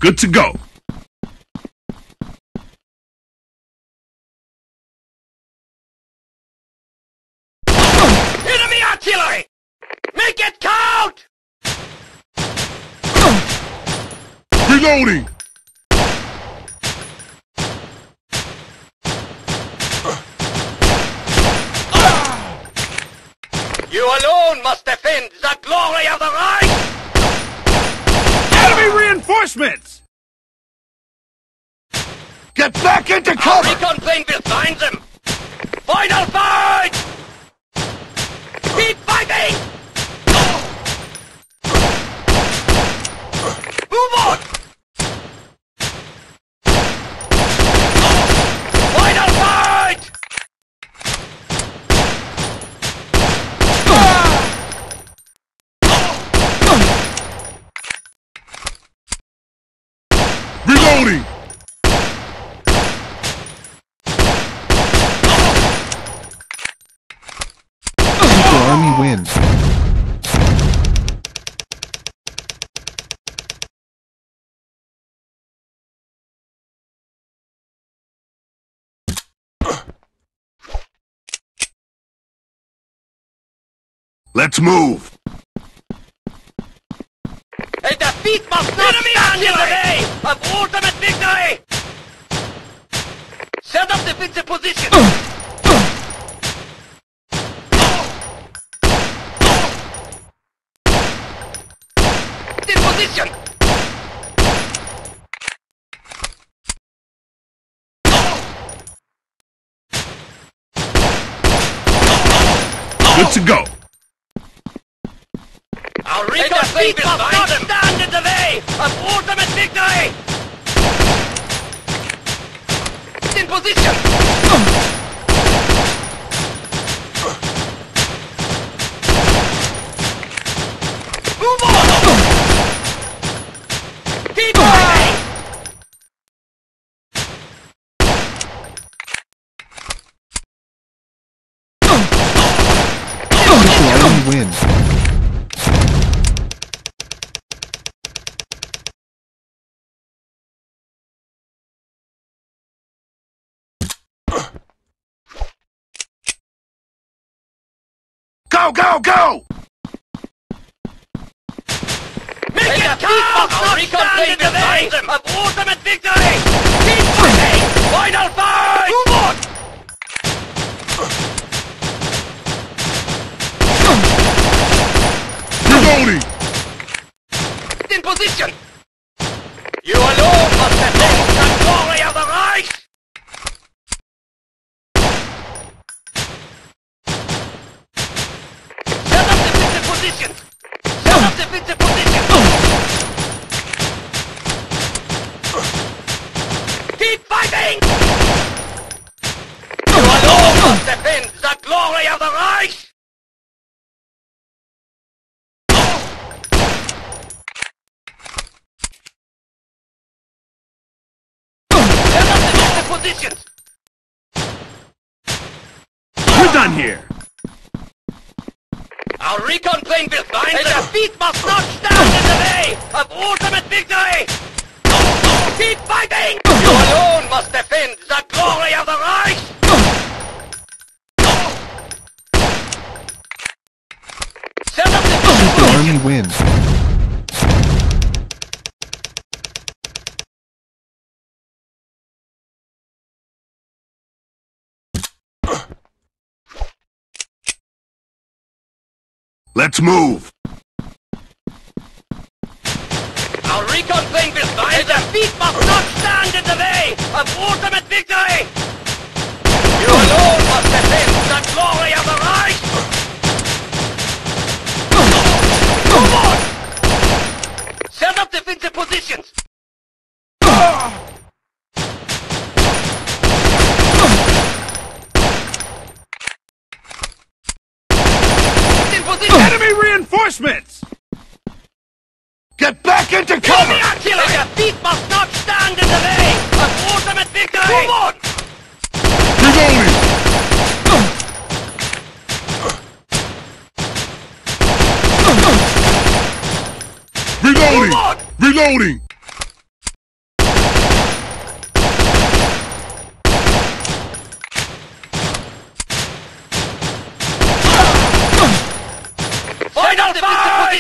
Good to go. Enemy artillery! Make it count! Reloading! You alone must defend the glory of the Reich! Enemy reinforcements! Get back into Our cover! recon plane will find them! Final fight! Keep fighting! Move on! Final fight! Reloading! The army wins. Let's move! A defeat must not stand in the way of ultimate victory! Set up defensive position! In position! Good to go! Our recon plane must not stand in the way of ultimate victory! In position! Move on! Keep fighting! The army wins. Go, go, go! Make it count! Our recon plane will find them of ultimate victory! Keep fighting! Final fight! Move on! Reloading! In position! You alone must defend the glory of the Reich! Set up defensive positions! Set up defensive positions! Keep fighting! You alone must defend the glory of the Reich! Set up defensive positions! We're done here! Our recon plane will find them! A defeat must not stand in the way of ultimate victory! Keep fighting! You alone must defend the glory of the Reich! Set up the The army wins. Let's move! Our recon plane will find them! A defeat must not stand in the way of ultimate victory! You alone must defend the glory of the Reich! Move on! Set up defensive positions! In position! Enemy reinforcements! Get back into cover! Enemy artillery! A defeat must not stand in the way of ultimate victory! Move on! Reloading! Reloading! Move on! Reloading!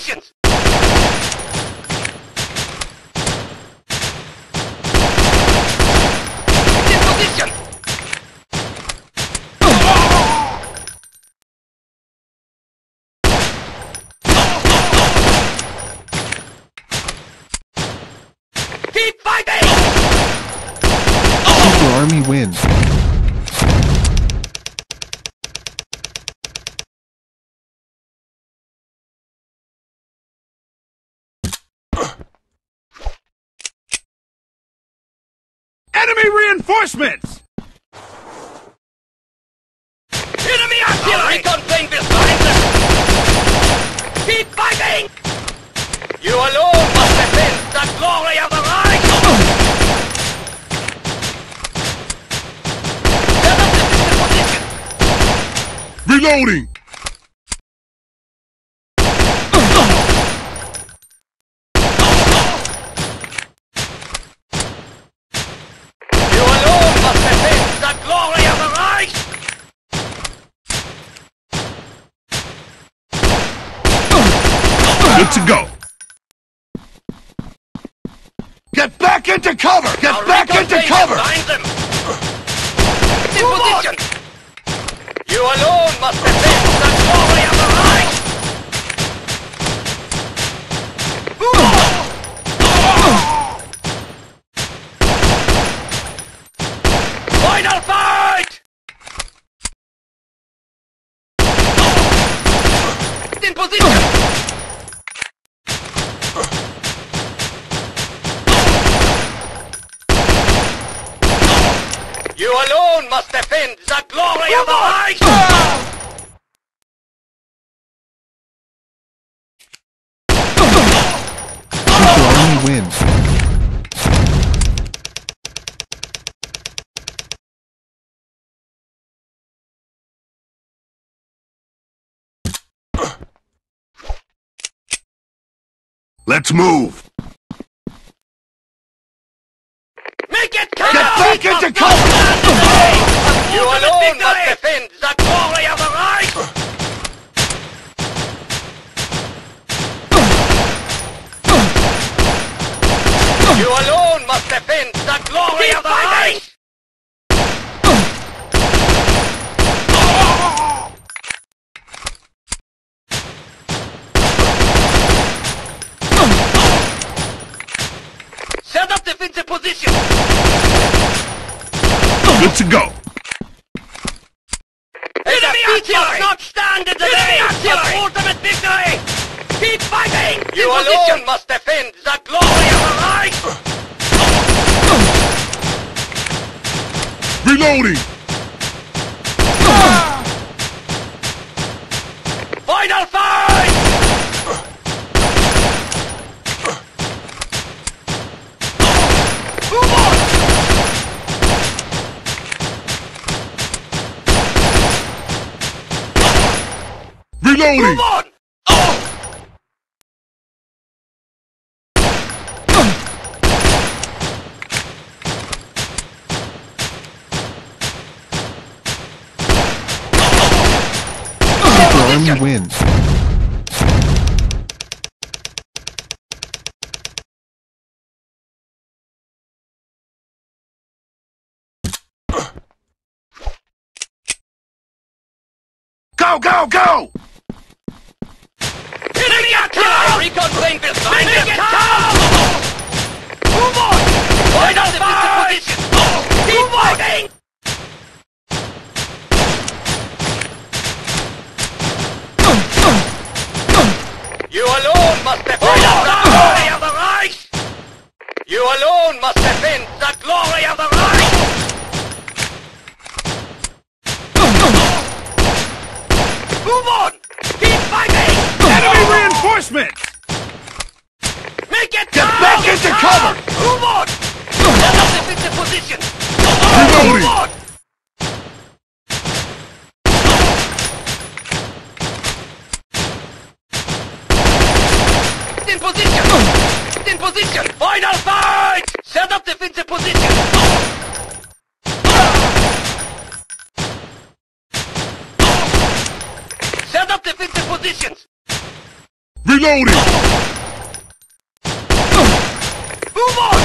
positions! In position! Keep fighting! Super Army wins. Enemy reinforcements! Enemy artillery! Recon plane behind them! Keep fighting! You alone must defend the glory of the Reich! Set up the position! Reloading! You alone must defend the glory of the Reich! Good to go! Get back into cover! Get Our back recon into plane cover! behind them! In position! You alone must defend the glory of the Reich! Final fight! In position! You alone must defend the glory of the Reich! Super Army wins. Let's move! Make it count! Get back into cover! You alone must defend the glory of the Reich! You alone must defend the glory of the Reich! Set up defensive position! Good to go! Enemy artillery! Not stand in the way of ultimate victory! Keep fighting! You alone must defend the glory of the Reich! Reloading! Final fight! Move on! Reloading! Move on! Super Army wins. Go, go, go! Enemy artillery! Recon plane behind them! Make it count! Move on! Final fight! Keep fighting! You alone must defend the glory of the Reich! You alone must defend the glory of the Reich! Move on! Keep fighting! Enemy reinforcements! Make it Get count! back into cover! Move on! Set up defensive position! Reloading! Move on! In position! In position! Final fight! Set up defensive position! Set up defensive positions! Reloading! Move on!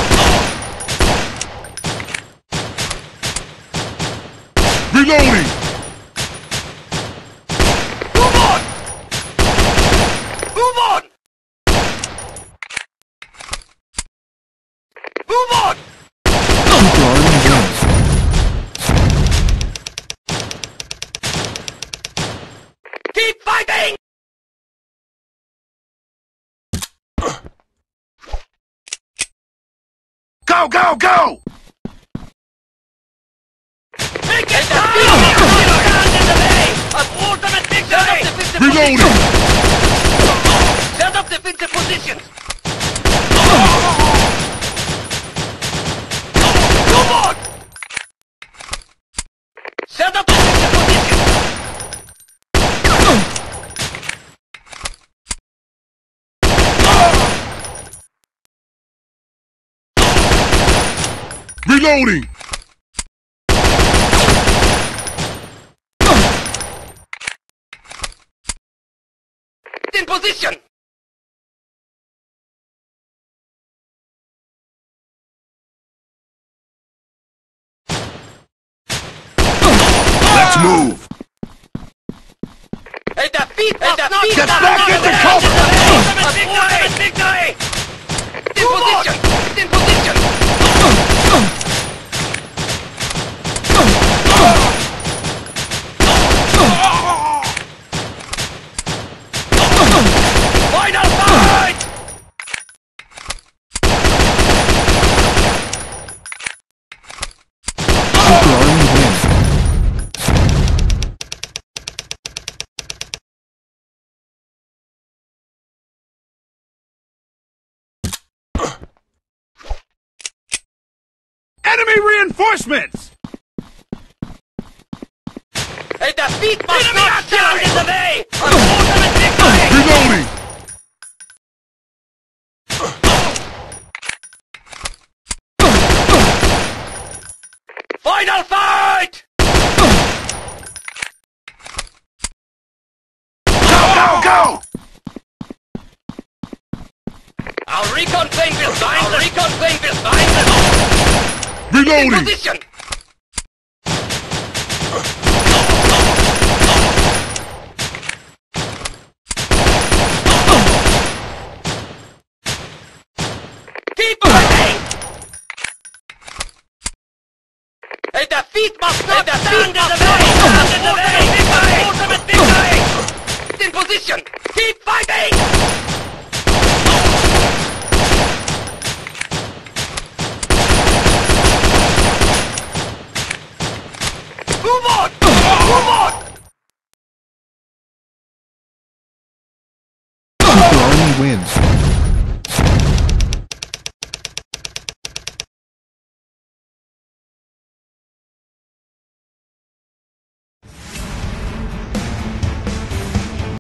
Reloading! Move on! Move on! Move on! Keep your army wins. Keep fighting! Go, go, go! Make it time! Stand in the way of ultimate victory! Reloading! Set up defensive positions! Move on! Set up defensive positions! Reloading! In position! Let's move! A defeat must not Get stand back in the into way cover! of ultimate victory! In position! In position! Final fight! Keep your army wins. Enemy reinforcements! A defeat must not stand in the way of ultimate victory! Reloading! Final fight! Go, go, go! Our recon plane will find the recon plane will find the in Reloading! position! Keep fighting! A defeat must not stand in the way! Stand in the way! Ultimate victory! In position! Keep fighting! Move on! Move on! Keep your army wins.